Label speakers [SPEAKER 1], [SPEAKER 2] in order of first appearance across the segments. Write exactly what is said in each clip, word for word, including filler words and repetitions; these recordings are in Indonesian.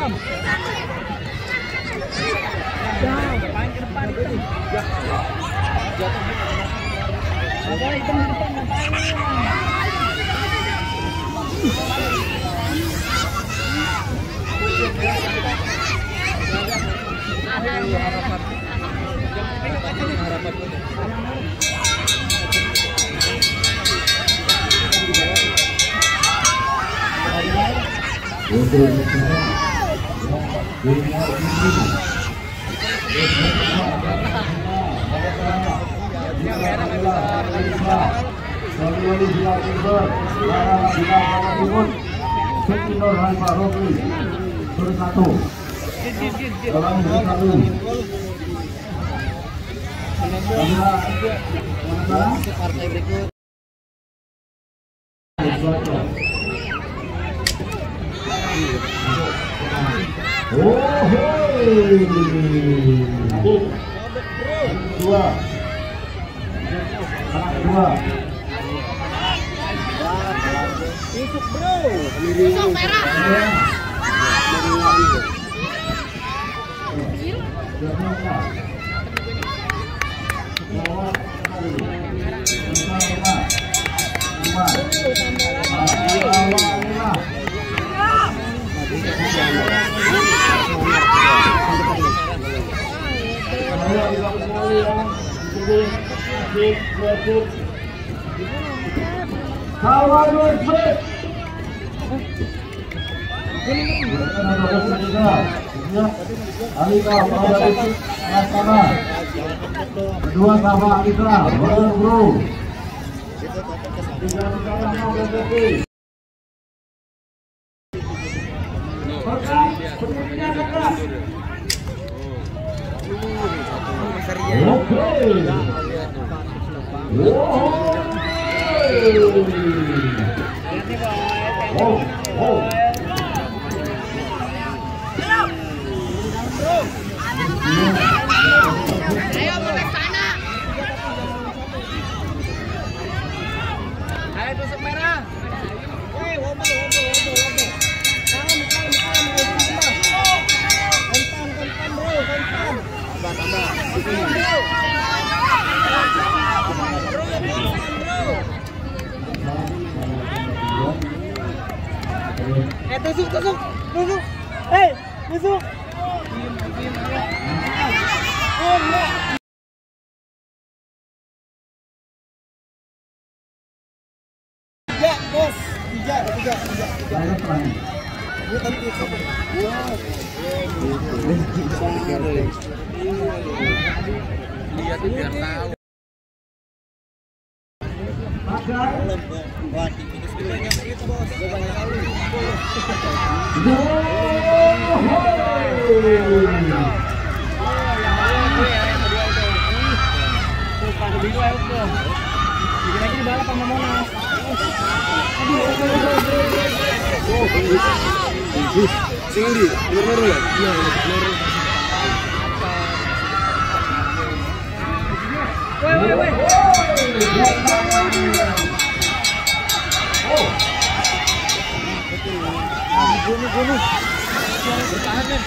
[SPEAKER 1] hitam. Depan ke depan hitam. Ada hitam di depan ngapain?
[SPEAKER 2] Oh, dua, dua.
[SPEAKER 1] Tusuk bro.
[SPEAKER 3] Tusuk merah.
[SPEAKER 2] Kedua sama Alika, bro bro. Oh, oh.
[SPEAKER 3] Ayo balik sana.
[SPEAKER 1] Ayo tusuk merah. Woi, wobel wobel wobel wobel. Kalem kalem kalem tambah. Kontan kontan bro, kontan. Tambah tambah. Eh tusuk tusuk tusuk. Eh tusuk. Oh enggak. Tiga bos, tiga tiga tiga tiga. Ini tadi tusuk. Lihat biar tahu. Wah, tikus banyak itu bos. Banyak kali. Lagi di balap sama Monas.
[SPEAKER 2] Sing di, lur-lur ya? Iya, lur.
[SPEAKER 1] Woi, woi, woi.
[SPEAKER 2] Oh.
[SPEAKER 1] Bunuh, bunuh. Bertahan nih.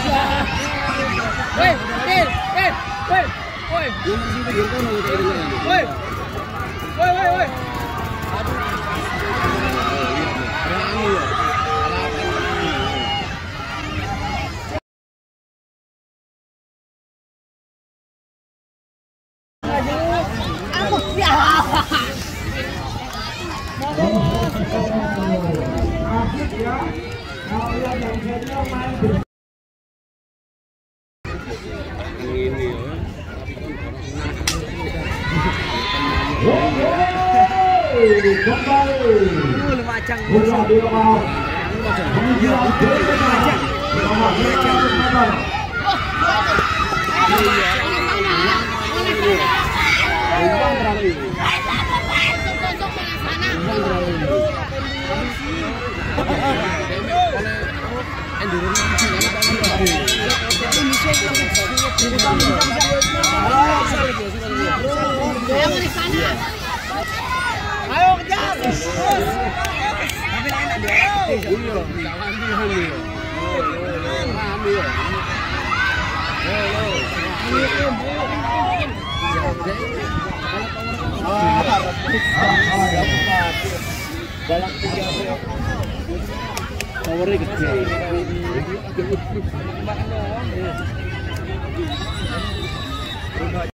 [SPEAKER 1] Woi, eh, eh, woi, woi. Woi. Woi, woi, woi. Ayo kejar. Tapi lain ada.
[SPEAKER 2] ini ya.
[SPEAKER 1] Galak tiga powernya gede. Makan doang.